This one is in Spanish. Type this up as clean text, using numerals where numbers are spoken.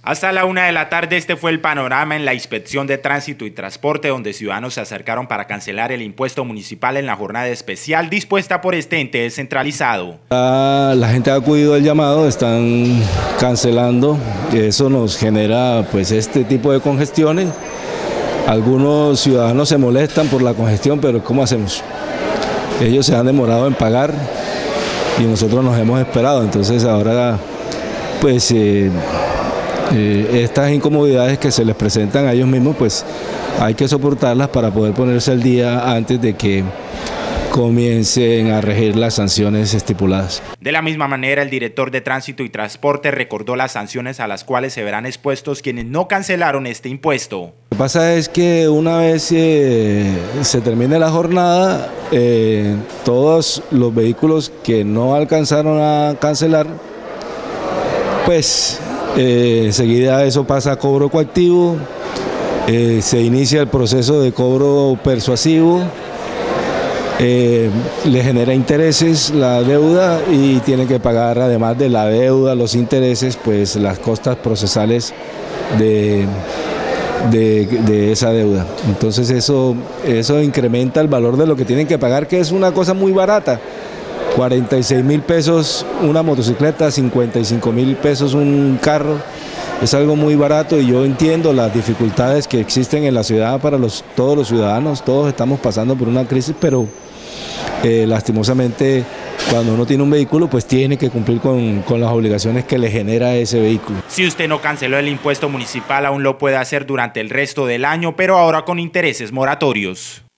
Hasta la 1 de la tarde este fue el panorama en la Inspección de Tránsito y Transporte, donde ciudadanos se acercaron para cancelar el impuesto municipal en la jornada especial dispuesta por este ente descentralizado. La gente ha acudido al llamado, están cancelando, y eso nos genera pues este tipo de congestiones. Algunos ciudadanos se molestan por la congestión, pero ¿cómo hacemos? Ellos se han demorado en pagar y nosotros nos hemos esperado, entonces ahora pues estas incomodidades que se les presentan a ellos mismos, pues hay que soportarlas para poder ponerse al día antes de que comiencen a regir las sanciones estipuladas. De la misma manera, el director de Tránsito y Transporte recordó las sanciones a las cuales se verán expuestos quienes no cancelaron este impuesto. Lo que pasa es que una vez se termine la jornada, todos los vehículos que no alcanzaron a cancelar, pues enseguida eso pasa a cobro coactivo, se inicia el proceso de cobro persuasivo, le genera intereses la deuda y tienen que pagar, además de la deuda, los intereses, pues las costas procesales de esa deuda. Entonces eso incrementa el valor de lo que tienen que pagar, que es una cosa muy barata. 46.000 pesos una motocicleta, 55.000 pesos un carro, es algo muy barato y yo entiendo las dificultades que existen en la ciudad para todos los ciudadanos, todos estamos pasando por una crisis, pero lastimosamente cuando uno tiene un vehículo pues tiene que cumplir con las obligaciones que le genera ese vehículo. Si usted no canceló el impuesto municipal, aún lo puede hacer durante el resto del año, pero ahora con intereses moratorios.